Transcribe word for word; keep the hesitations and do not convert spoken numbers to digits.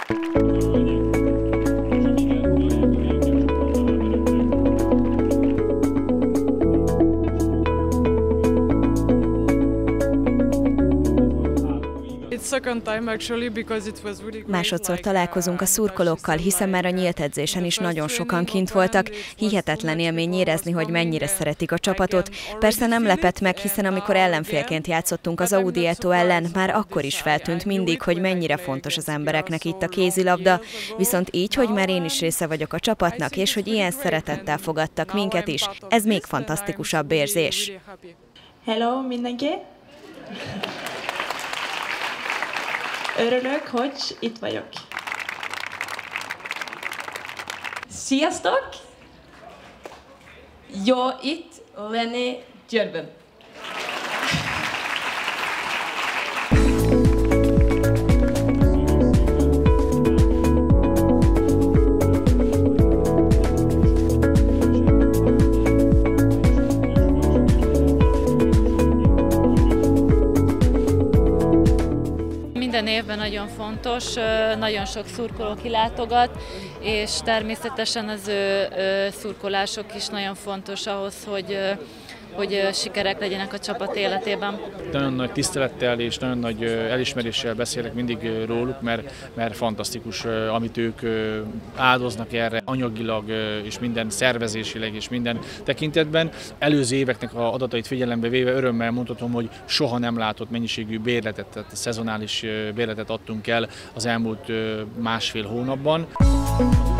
Másodszor találkozunk a szurkolókkal, hiszen már a nyílt edzésen is nagyon sokan kint voltak. Hihetetlen élmény érezni, hogy mennyire szeretik a csapatot. Persze nem lepett meg, hiszen amikor ellenfélként játszottunk az Audi Eto ellen, már akkor is feltűnt mindig, hogy mennyire fontos az embereknek itt a kézilabda. Viszont így, hogy már én is része vagyok a csapatnak, és hogy ilyen szeretettel fogadtak minket is, ez még fantasztikusabb érzés. Hello mindenki! Örülök, hogy itt vagyok. Sziasztok! Jó itt lenni Győrben. Minden évben nagyon fontos, nagyon sok szurkoló kilátogat, és természetesen az ő szurkolások is nagyon fontos ahhoz, hogy, hogy sikerek legyenek a csapat életében. Nagyon nagy tisztelettel és nagyon nagy elismeréssel beszélek mindig róluk, mert, mert fantasztikus, amit ők áldoznak erre anyagilag és minden szervezésileg és minden tekintetben. Előző éveknek az adatait figyelembe véve örömmel mondhatom, hogy soha nem látott mennyiségű bérletet, tehát szezonális bérletet adtunk el az elmúlt másfél hónapban.